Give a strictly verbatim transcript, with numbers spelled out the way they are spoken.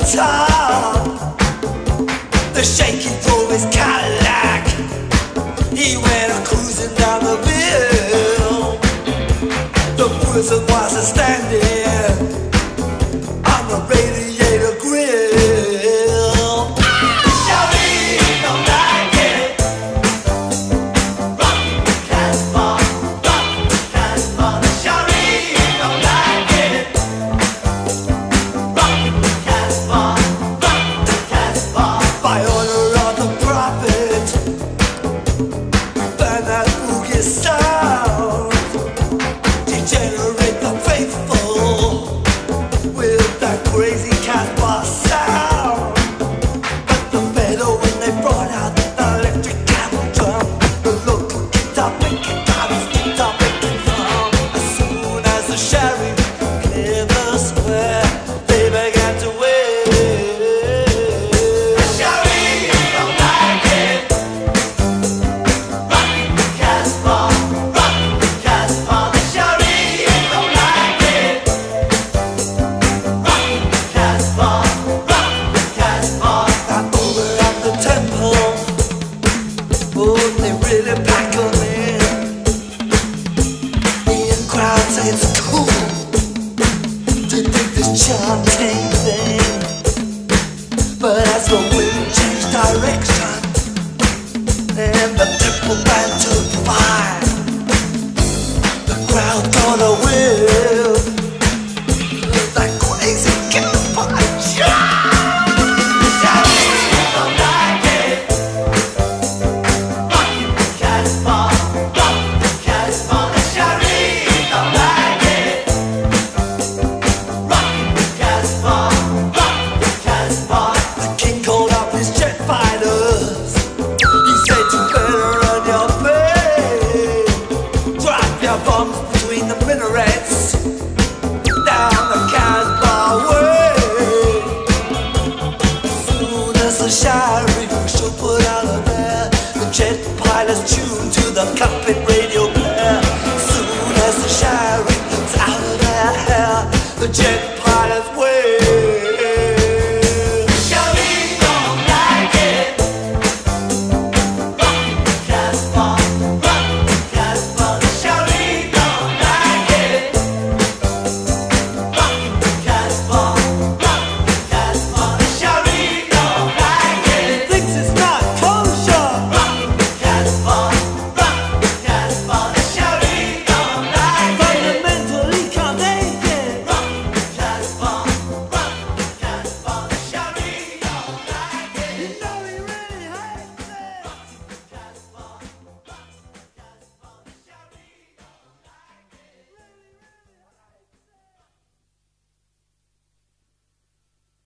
top. The sheikh, he drove his Cadillac. He went a cruising down the bill. The prison was a standing on the radiator grill. Shawty don't like it. Rock the Casbah, rock the Casbah. Shawty don't like it. Rock the Casbah, rock the Casbah. By order of the prophet, burn that boogie sound. Degenerate the faithful with that crazy Casbah sound. But the better when they brought out the electric cattle drum, the local guitar picking guitars, guitar picking drum. As soon as the sheriff cleared the square, they began to wave. The sheriff don't like it. Rock the Casbah, rock the Casbah. The sheriff don't like it. Rock the Casbah, rock the Casbah. Now over at the temple, oh, they really pack 'em in. The in crowd say it's cool to do this chanting thing. But as the wind changed direction and the temple band took fire, the crowd got a whiff of that crazy campfire. The sheriff don't like it. Rock the Casbah, rock the Casbah. The sheriff don't like it. Rock the Casbah, rock the Casbah. The king called up his jet fighters. He said you better run your face. Drop your bombs between the minarets down the Casbah way. As soon as the sheriff should put out of there, the jet pilots tuned to the cockpit radio player. As soon as the sheriff was out of their hair, the jet